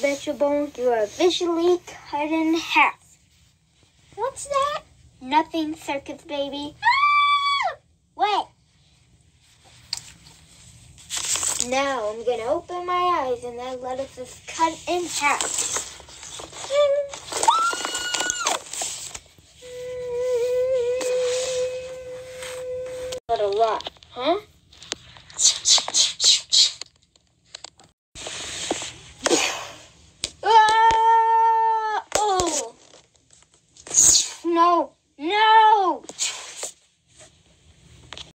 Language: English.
vegetable you are visually cut in half. What's that? Nothing, circus baby. Ah! What? Now I'm gonna open my eyes and that lettuce is cut in half. What a lot, huh?